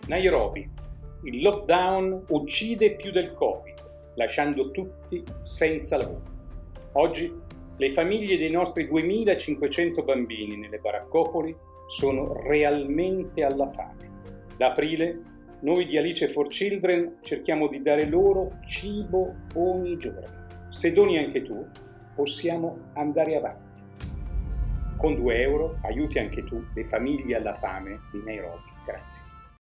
Nairobi. Il lockdown uccide più del Covid, lasciando tutti senza lavoro. Oggi le famiglie dei nostri 2500 bambini nelle baraccopoli sono realmente alla fame. Da aprile noi di Alice for Children cerchiamo di dare loro cibo ogni giorno. Se doni anche tu, possiamo andare avanti. Con 2 euro aiuti anche tu le famiglie alla fame di Nairobi. Grazie.